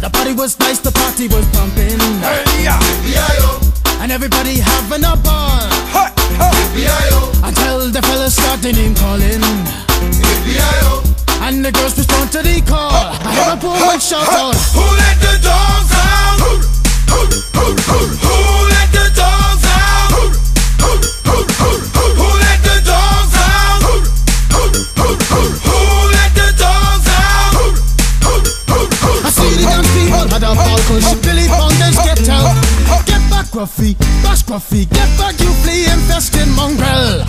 The party was nice, the party was pumping. Hey, yeah. And everybody having a ball. Until the fellas start the name calling. And the girls respond to the call. I hear a woman shout out, Who let the dogs out? Who let the dogs out? Who let the dogs out? Who let the dogs out? I see the young people had a ball cause Billy Fountains get out. Get back Gruffy, bash Gruffy, get back you flea infested mongrel.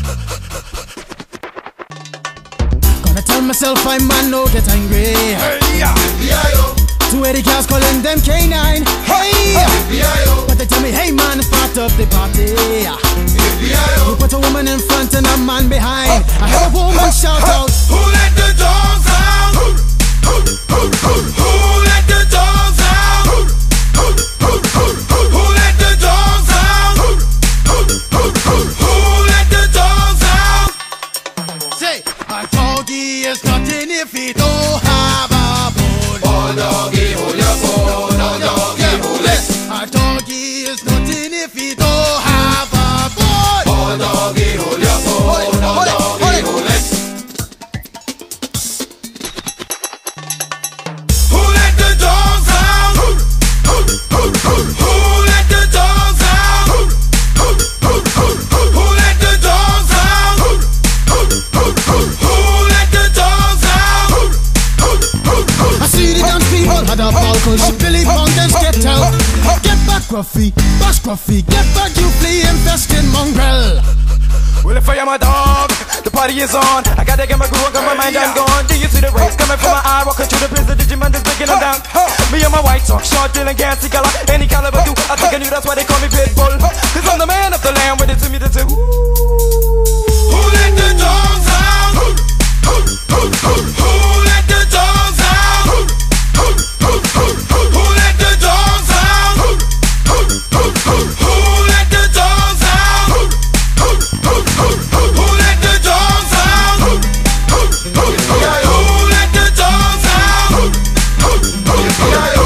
Gonna tell myself I'm man, no get angry. Hey, yeah. 280 cars calling them K9. Hey, but they tell me, hey man, it's part of the party. You put a woman in front and a man behind. I hear a woman shout out, Who let the dogs out? Who let the dogs out? Who let the dogs out? Who let the dogs out? say, a doggy is nothing if he don't have a bone. Oh doggy, hold your bone. Oh doggy, hold it. A doggy is nothing if he don't have a bone. Oh doggy, hold your bone. Oh doggy, hold it. Who let the dogs out? Who let the dogs out? Who let the dogs out? Who let the dogs out? I see the dance people had a ball cause Billy Fountains get out. Get back Gruffy, bash Gruffy, get back you flea infested mongrel. Well, if I am a dog, the party is on. I gotta get my groove on, got my mind, I'm gone. Do you see the rays coming from my eye? Walking through the prison, Digimon is breaking them down. Me and my white talk, short, dealing, can't see color. Any caliber do, I think I knew that's why they call me Pitbull. Cause I'm the man of the land, with it to me to do. Who let the dogs out? Who let the dogs out? Who let the dogs out? Who let the dogs out? Who let the dogs out? Who let the dogs out?